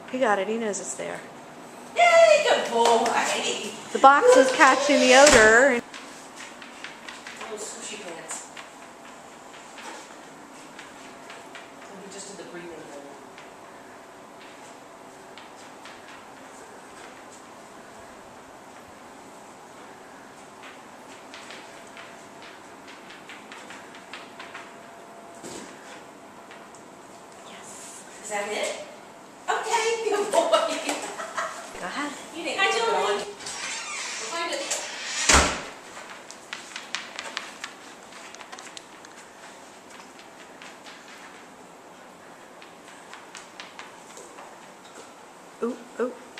He got it. He knows it's there. Yay, good boy. The box is catching the odor. Little sushi pants. And he just did the breathing thing. Yes. Is that it? Okay, good boy. Go ahead. You didn't get going. We'll find it. Ooh, ooh.